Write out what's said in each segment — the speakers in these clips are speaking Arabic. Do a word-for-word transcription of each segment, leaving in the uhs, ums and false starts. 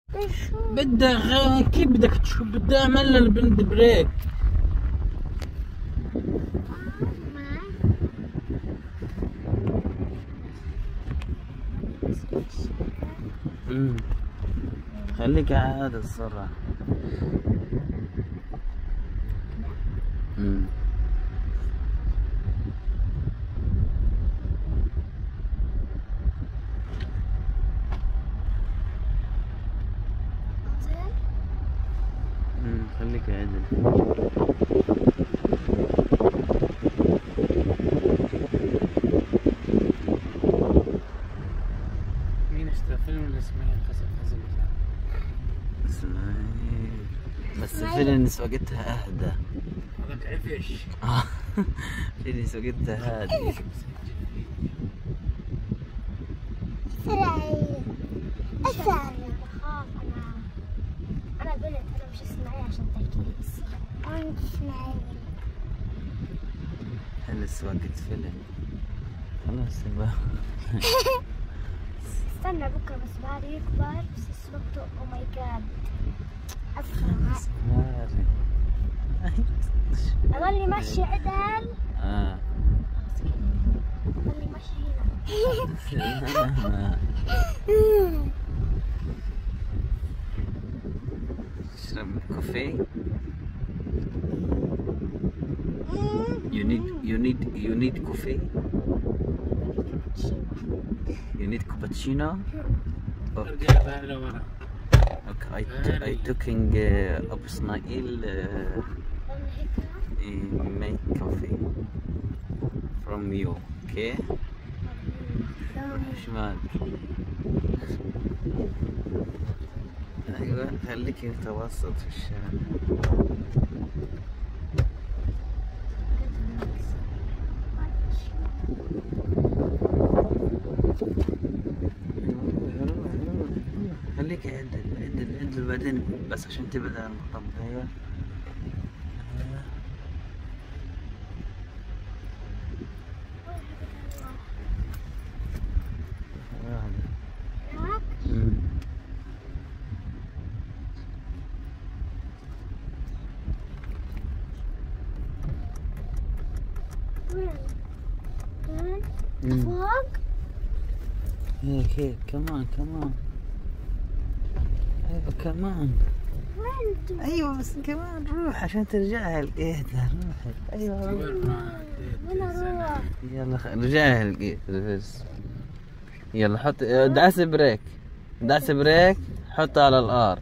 بدها غ... كيف بدك تشوف؟ بدها اعمل لها البند بريك. امم خليك على هذا السرعة. امم امم خليك عدل. مين اشترى فيلم ولا اسماعيل قصة حزب الله؟ اسماعيل، بس الفيلم سوقتها اهدى. هذاك عفش. اه الفيلم سوقتها هادي. اسرعي اسرعي. بخاف انا. انا بنت، انا مش اسماعيل عشان تحكي لي اسرعي. انا مش اسماعيل. حلو سواقة فيلم. خلاص يبقى استنى بكره بس بعد يكبر بس سوقته. او ماي جاد اسرع. ماري اضلني ماشي عدل. اه اضلني ماشي هنا. اشرب كوفي. You need you need you need coffee. You need cappuccino. ارجع بقى لورا. Okay, I t- I taking uh, Abu Ismail uh, make coffee from you. Okay. شمال. ايوه خليك متوسط في الشارع. خليك عدل عدل عدل بعدين بس عشان تبعد عن المطب. ايوه فوق. هيك هيك كمان كمان. ايوه كمان. وين؟ ايوه بس كمان روح عشان ترجعها لقيتها. روح ايوه وين اروح؟ يلا خ... رجعها لقيت ريفرس. يلا حط دعس بريك. دعس بريك. حطها على الار.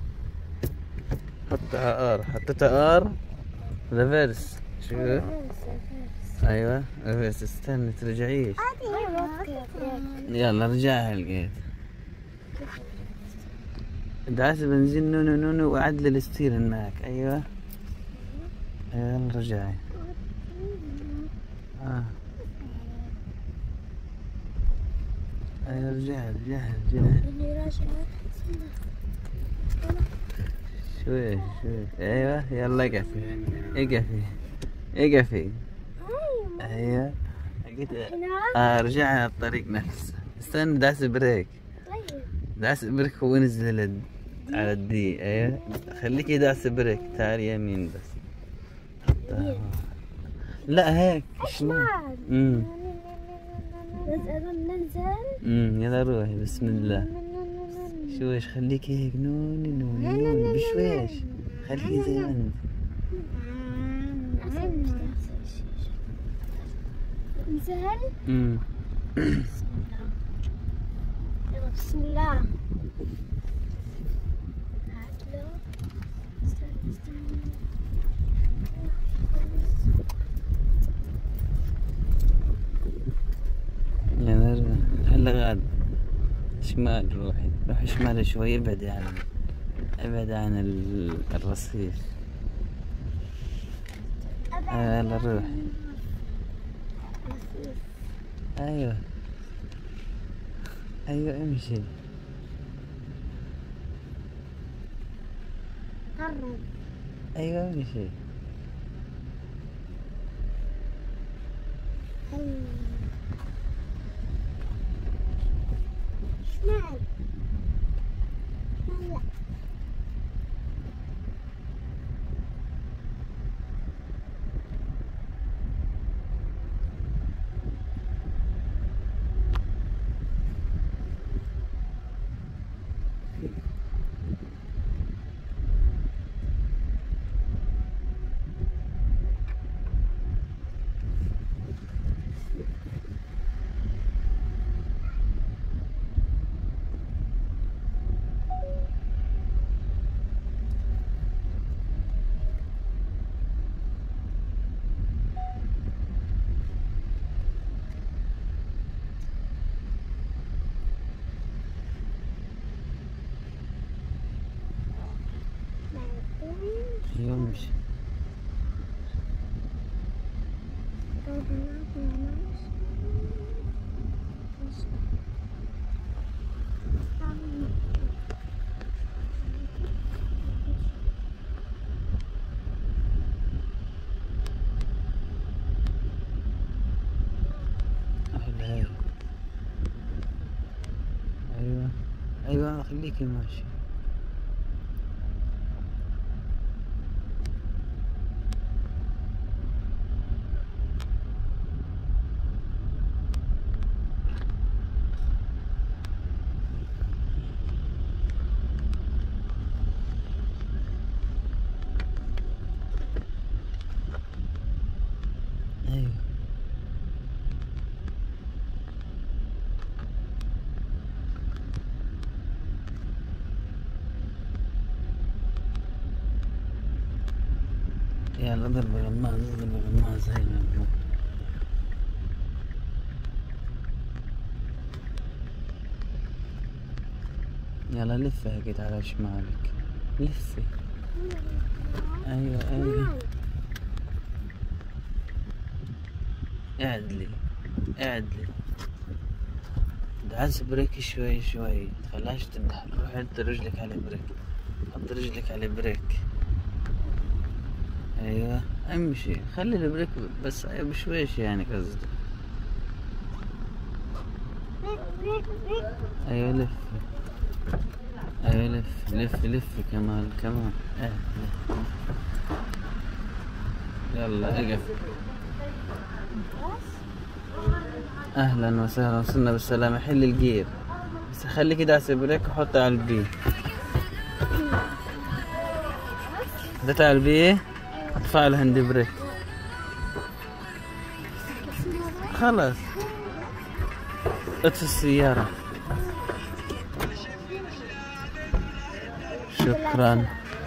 حطها ار. حطيتها ار ريفرس. شو ايوه ريفرس. استنى ترجعيش. يلا رجعها لقيت. دعس بنزين نونو نونو وعدل الستيرن معك. ايوه يلا رجعي. اه ايوه رجعي رجعي رجعي. شوي شوي. ايوه يلا اقفي اقفي اقفي. ايوه اه رجعي على الطريق نفسه. استنى دعس بريك. دعس بريك ونزل على الدي. ايوه خليكي دعس بريك. تعالي يمين بس. حطها. لا هيك شمال. امم ننزل. امم يلا روحي بسم الله. شويش خليكي هيك نوني نوني نوني بشويش. خليكي زي ما انت. ننزل. امم يلا بسم الله. يلا هلا غاد. شمال روحي. روحي شمال شوي. ابعدي عن ابعد عن الرصيف. يلا روحي. ايوه ايوه امشي. قرب. ايوه امشي. شمال. لا. ايوه امشي. أهلا. ايوه ايوه خليكي ماشي. ايوه يلا ضرب الغماز ضرب الغماز. هاي مبروك. يلا لفي هيك على شمالك. لفي. ايوه ايوه اعدلي اعدلي. دعس بريك شوي شوي تخليهاش تنحر. روح حط رجلك على بريك. حط رجلك على بريك. ايوه امشي. خلي البريك بس بشويش يعني قصدي. ايوه لف. ايوه لف لف لف كمان كمان. اه لف. يلا اقف. اهلا وسهلا وصلنا بالسلامة. حل الجير بس خليك داس بريك وحطها على البي. دت على البي ارفع الهاند بريك. خلاص اطفي السيارة. شكرا.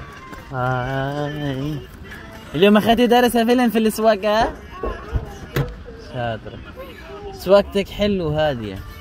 هاي اليوم اخذتي دارسة فيلم في السواقة. شاطرة. سواقتك حلوة هادية.